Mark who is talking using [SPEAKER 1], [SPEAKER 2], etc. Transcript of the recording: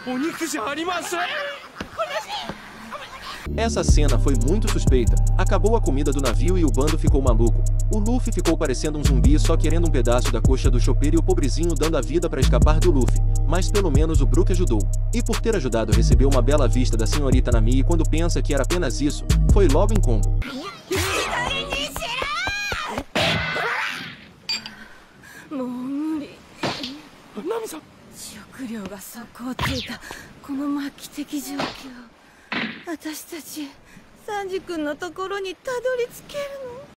[SPEAKER 1] Essa cena foi muito suspeita. Acabou a comida do navio e o bando ficou maluco. O Luffy ficou parecendo um zumbi só querendo um pedaço da coxa do Chopper e o pobrezinho dando a vida para escapar do Luffy. Mas pelo menos o Brook ajudou. E por ter ajudado recebeu uma bela vista da senhorita Nami e quando pensa que era apenas isso, foi logo em combo.
[SPEAKER 2] もう無理。ナミさん。食料が底をついたこの末期的状況。私たちサンジ君のところにたどり着けるの？